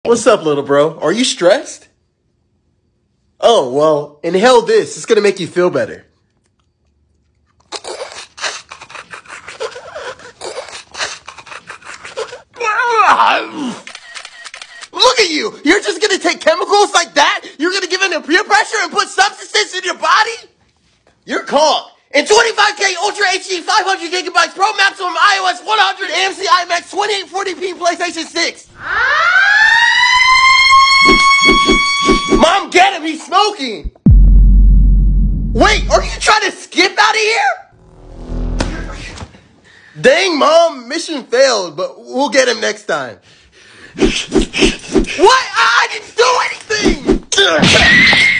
What's up, little bro? Are you stressed? Oh, well, inhale this. It's gonna make you feel better. Look at you! You're just gonna take chemicals like that? You're gonna give in to peer pressure and put substances in your body? You're caught. In 25K Ultra HD 500 gigabytes Pro Maximum iOS 100 AMC IMAX 2840p PlayStation 6. Mom, get him! He's smoking! Wait, are you trying to skip out of here? Dang, Mom, mission failed, but we'll get him next time. What? I didn't do anything!